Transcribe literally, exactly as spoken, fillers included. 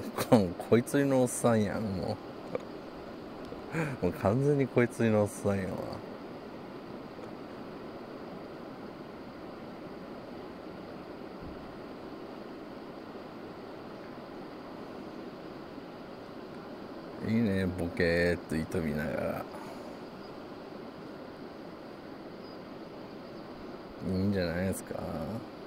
ここいつのおっさんやん、もう。もう完全にこいつのおっさんやわ。いいね、ボケーっといとみながら。いいんじゃないですか。